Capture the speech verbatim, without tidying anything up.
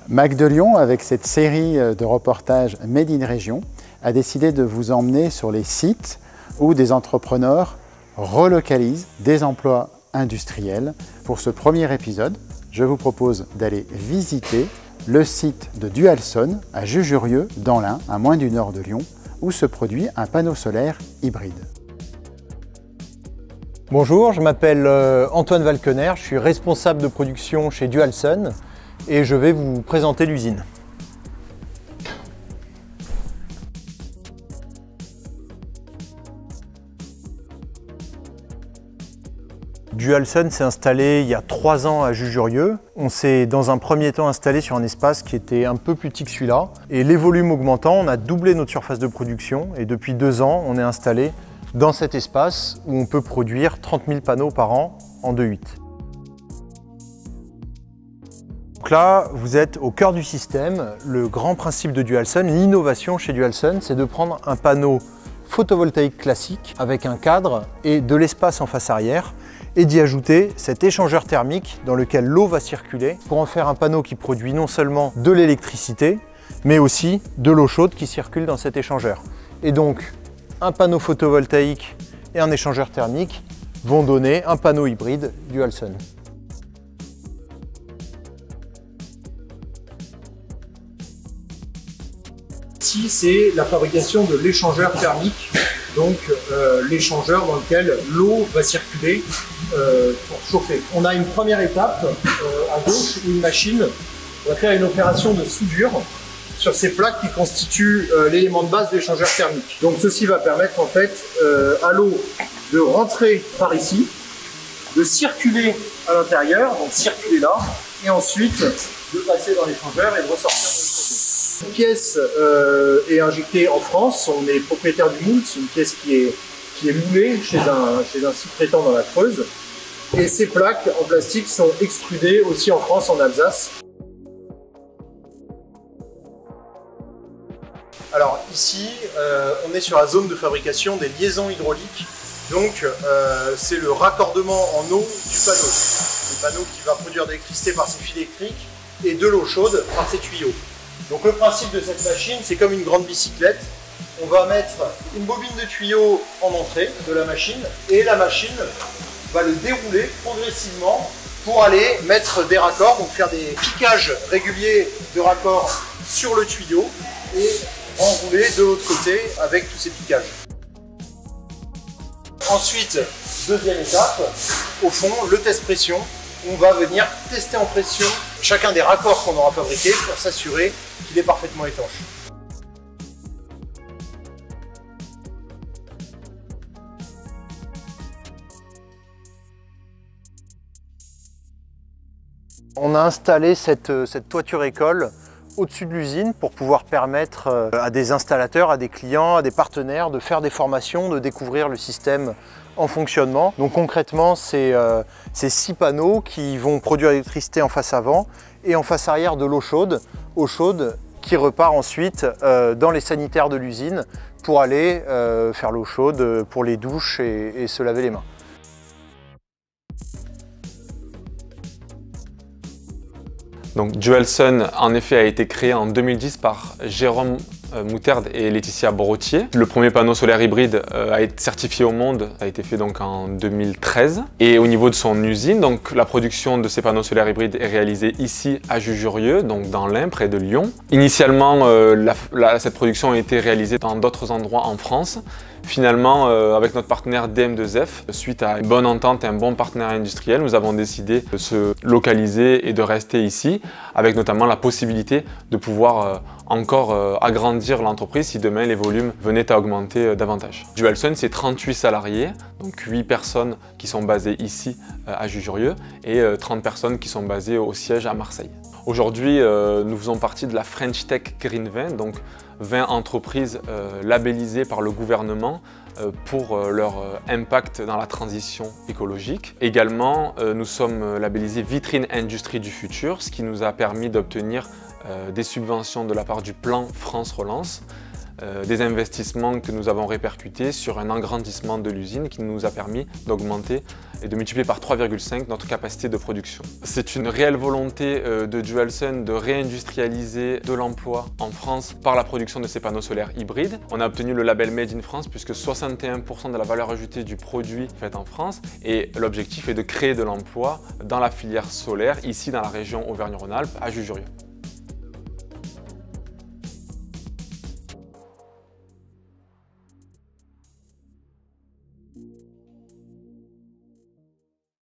Mac de Lyon, avec cette série de reportages Made in Région, a décidé de vous emmener sur les sites où des entrepreneurs relocalisent des emplois industriels. Pour ce premier épisode, je vous propose d'aller visiter le site de Dualson à Jujurieux, dans l'Ain, à moins d'une heure de Lyon, où se produit un panneau solaire hybride. Bonjour, je m'appelle Antoine Valkener, je suis responsable de production chez Dualson et je vais vous présenter l'usine. Dualson s'est installé il y a trois ans à Jujurieux. On s'est dans un premier temps installé sur un espace qui était un peu plus petit que celui-là. Et les volumes augmentant, on a doublé notre surface de production et depuis deux ans, on est installé dans cet espace où on peut produire trente mille panneaux par an en deux huit. Donc là, vous êtes au cœur du système. Le grand principe de Dualson, l'innovation chez Dualson, c'est de prendre un panneau photovoltaïque classique avec un cadre et de l'espace en face arrière et d'y ajouter cet échangeur thermique dans lequel l'eau va circuler pour en faire un panneau qui produit non seulement de l'électricité, mais aussi de l'eau chaude qui circule dans cet échangeur. Et donc, un panneau photovoltaïque et un échangeur thermique vont donner un panneau hybride Dualson. Ici, c'est la fabrication de l'échangeur thermique, donc euh, l'échangeur dans lequel l'eau va circuler euh, pour chauffer. On a une première étape euh, à gauche, une machine va faire une opération de soudure sur ces plaques qui constituent euh, l'élément de base de l'échangeur thermique. Donc ceci va permettre en fait euh, à l'eau de rentrer par ici, de circuler à l'intérieur, donc circuler là, et ensuite de passer dans l'échangeur et de ressortir de l'autre côté. Une pièce euh, est injectée en France, on est propriétaire du moule, c'est une pièce qui est, qui est moulée chez un, chez un sous-traitant dans la Creuse. Et ces plaques en plastique sont extrudées aussi en France, en Alsace. Alors ici, euh, on est sur la zone de fabrication des liaisons hydrauliques. Donc euh, c'est le raccordement en eau du panneau. Le panneau qui va produire de l'électricité par ses fils électriques et de l'eau chaude par ses tuyaux. Donc le principe de cette machine, c'est comme une grande bicyclette. On va mettre une bobine de tuyau en entrée de la machine et la machine va le dérouler progressivement pour aller mettre des raccords, donc faire des piquages réguliers de raccords sur le tuyau et enrouler de l'autre côté avec tous ces piquages. Ensuite, deuxième étape, au fond, le test pression. On va venir tester en pression chacun des raccords qu'on aura fabriqués pour s'assurer qu'il est parfaitement étanche. On a installé cette, cette toiture école au-dessus de l'usine pour pouvoir permettre à des installateurs, à des clients, à des partenaires de faire des formations, de découvrir le système en fonctionnement. Donc concrètement, c'est euh, ces six panneaux qui vont produire l'électricité en face avant et en face arrière de l'eau chaude, eau chaude qui repart ensuite euh, dans les sanitaires de l'usine pour aller euh, faire l'eau chaude pour les douches et, et se laver les mains. Donc Dualson en effet a été créé en deux mille dix par Jérôme Moutarde et Laetitia Brottier. Le premier panneau solaire hybride a été certifié au monde, a été fait donc en deux mille treize. Et au niveau de son usine, donc la production de ces panneaux solaires hybrides est réalisée ici à Jujurieux, donc dans l'Ain, près de Lyon. Initialement, euh, la, la, cette production a été réalisée dans d'autres endroits en France. Finalement, euh, avec notre partenaire D M deux F, suite à une bonne entente et un bon partenaire industriel, nous avons décidé de se localiser et de rester ici, avec notamment la possibilité de pouvoir euh, encore euh, agrandir l'entreprise si demain les volumes venaient à augmenter euh, davantage. Dualson, c'est trente-huit salariés, donc huit personnes qui sont basées ici euh, à Jujurieux et euh, trente personnes qui sont basées au siège à Marseille. Aujourd'hui, euh, nous faisons partie de la French Tech Green vingt, donc vingt entreprises euh, labellisées par le gouvernement euh, pour euh, leur euh, impact dans la transition écologique. Également, euh, nous sommes labellisés Vitrine Industrie du Futur, ce qui nous a permis d'obtenir euh, des subventions de la part du plan France Relance. euh, des investissements que nous avons répercutés sur un agrandissement de l'usine qui nous a permis d'augmenter et de multiplier par trois virgule cinq notre capacité de production. C'est une réelle volonté euh, de Dualsun de réindustrialiser de l'emploi en France par la production de ces panneaux solaires hybrides. On a obtenu le label Made in France puisque soixante et un pour cent de la valeur ajoutée du produit est faite en France et l'objectif est de créer de l'emploi dans la filière solaire ici dans la région Auvergne-Rhône-Alpes à Jujurieux.